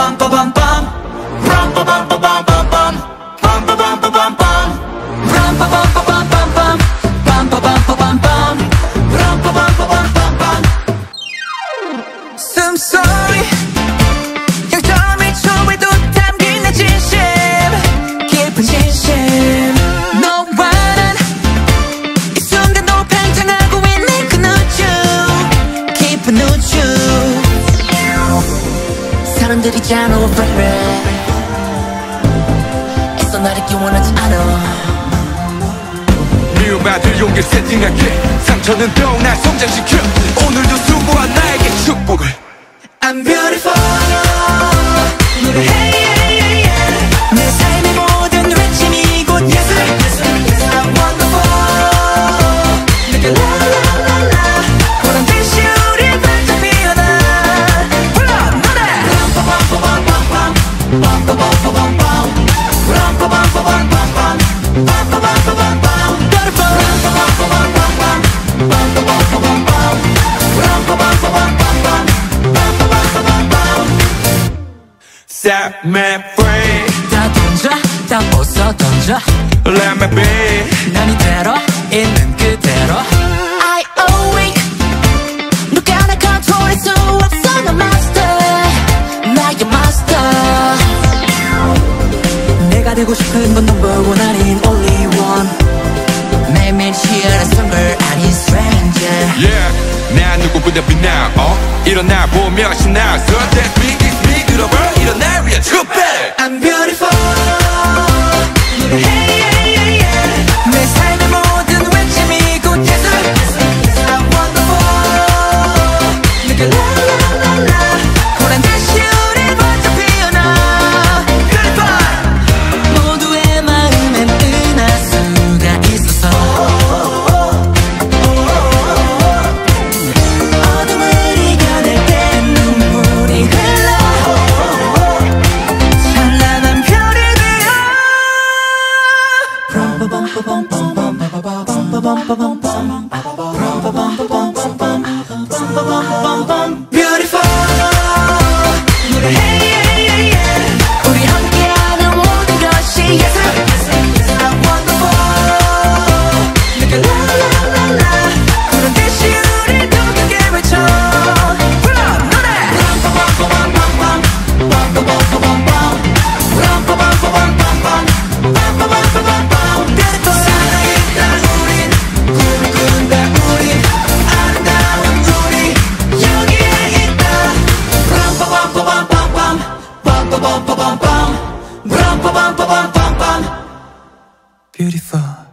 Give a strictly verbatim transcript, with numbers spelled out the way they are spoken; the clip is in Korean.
숨소리 영점일 초에도 담긴 내 진심 깊은 진심 너와 난 이 순간도 팽창하고 있는 그 우주 깊은 우주 사람들이 잖아 baby 애써 날 잊기 원하지 않아 미움받을 용기를 세팅할게 상처는 더욱 날 성장시켜 오늘도 수고한 나에게 축복을 I'm beautiful 노래해 yeah, yeah, yeah. 내 삶의 모든 외침이 곧 예술 I'm wonderful 내게 la la la la 보란 듯이 우리 반짝 피어나 불러 노래 Set me free 다 던져 다 벗어 던져 Let me be 난 이대로 있는 그대로 I awake 누가 날 컨트롤할 수 없어 나 master 나의 master 내가 되고 싶은 건 number one 아닌 only one 매일매일 희한한 걸 아닌 stranger Yeah 난 누구보다 빛나 어? 일어나 보며 신나 So that's me it's me 들어봐 일어나 we are too better I'm beautiful 노래해 yeah, yeah, yeah. 내 삶의 모든 외침이 곧 예술 I'm wonderful 내게 la la la la 보란 듯이 우리 반짝 피어나 Beautiful 모두의 마음엔 은하수가 있어서 어둠을 이겨낼 때 눈물이 흘러 찬란한 별이 되어 Beautiful 노래해 yeah, yeah, yeah. 우리 함께하는 모든 것이 예술 I'm wonderful 내게 la la la la 그런 듯이 우리 더 크게 외쳐 불러 노래 살아있다 우린 꿈을 꾼다 우린 아름다운 우리 여기에 있다 Beautiful